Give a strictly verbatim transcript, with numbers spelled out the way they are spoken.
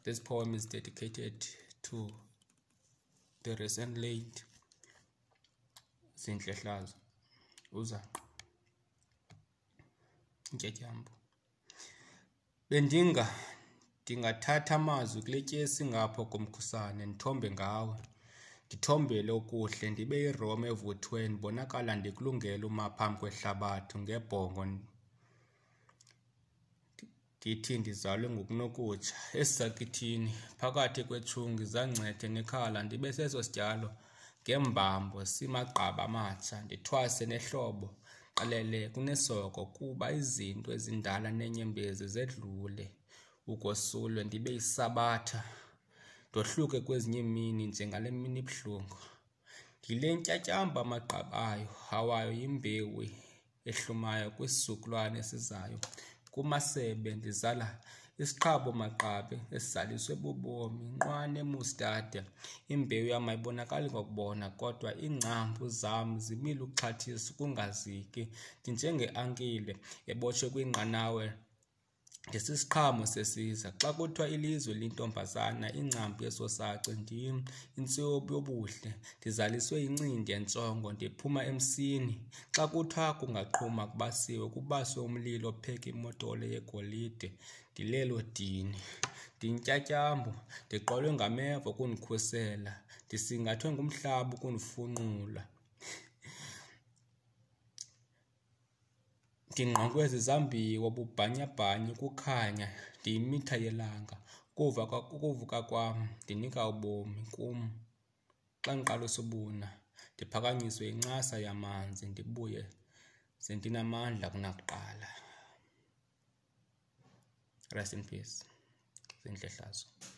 This poem is dedicated to the recent late Zintle Hlazo, uZanqo. Ntyatyambo. Bendinga, ndingathatha amazwi kuletyesi ingapha ngomkhusane, ndithombe ngawo. Ndithombele okuhle, ndibe yiRoma evuthiweyo, ndibonakala ndikulungele uma phambi kwehlabathi, ngebhongo ndithi ndizalwe ngokuno kuTsha. Esizikithin phakathi kwetshungi zancethe nekhala, ndibe seso sityalo ngembambo sithom'amagqab'matsha, ndithwase nehlobo qelele kunesoko, kuba izinto ezindala neenyembezi zedlule ukosulwe, ndibe yisabatha ndohluke kweziny'imini njengale mini ibuhlungu. Ndile ntyatyambo amagqabi ayo awayo yimbewu ehlumayo kwisizukulwane esizayo. Kumasebe ndizala isiqhamo-magqabi esizaliswe bubomi, inqwane mustade, imbewu yam ayibonakali ngokubona, kodwa iingcambu zam zimil'uxhathisa kungaziki. Ndinjenge-ankile ebotshwe kwinqanawe, ndisisiqhamo sesiza. Xa kuthiwa ilizwe lintombazana, ingcambu yesosaci, ndim intsiobi yobuhle, ndizaliswe yincindi entshongo, ndiphuma emsini. Xa kuthiwa kungaqhuma kubasiwe, kubaswe umlilo opheka imotolo yegolide, ndilelo dini. Ndiyintyatyambo, ndiqolwe ngameva ukundikhusela, ndisingathwe ngumhlaba ukundifunqula. Ndingqongwe zizambiwa bubhanyabhanya ukukhanya, ndiyimitha yelanga, kuva ukuvuka kwam ndinika ubomi kum. Xa ndiqalisa ubuna, ndiphakanyiswe yincasa yamanzi, ndibuye sendinamandla kunakuqala. Rest in peace, Zintle Hlazo.